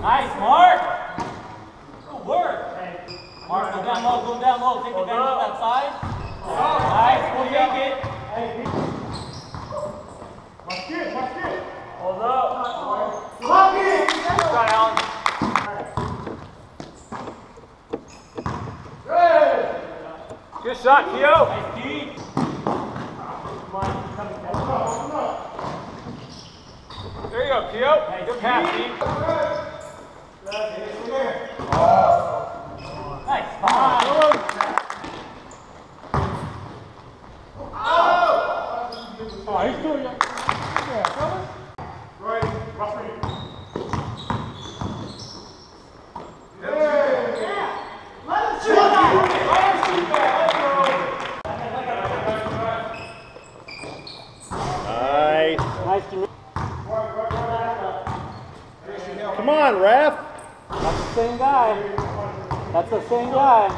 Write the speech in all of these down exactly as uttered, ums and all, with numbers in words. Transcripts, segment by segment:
Nice, Mark. Good work. Mark, go down low, go down low. Take advantage of that side. Nice, we'll take it. Watch it, watch it. Hold up. Lock it. Good shot, Alan. Good shot, Keo. Nice deep. There you go, Keo. Good pass, deep. Nice. Fine. Oh, he's doing it. Yeah, brother. Right, rough right. Come on, ref. That's the same guy. That's the same guy.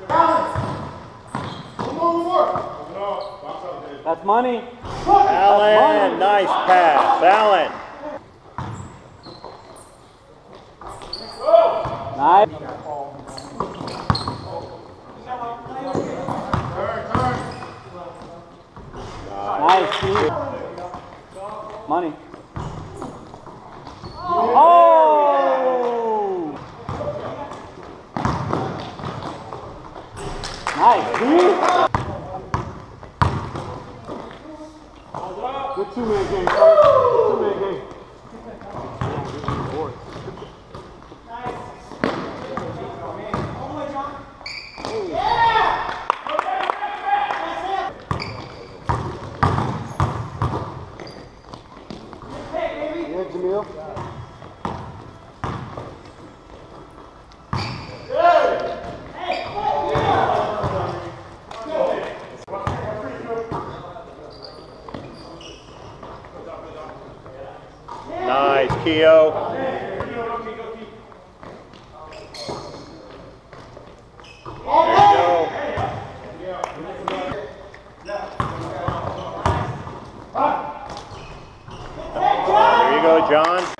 That's money. Alan, nice pass. Alan. Nice. Nice. Money. Oh! Nice, dude. Good two-man game, folks. Two-man game. Yeah, Jamil. Nice, Keo. There you go, John.